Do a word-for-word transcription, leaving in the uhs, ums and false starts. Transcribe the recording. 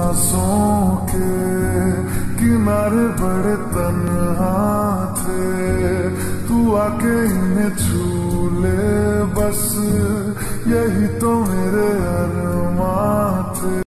सांसों के किनारे बड़े तन्हा थे, तू आके इन्हें छू ले बस, यही तो मेरे अरमां थे।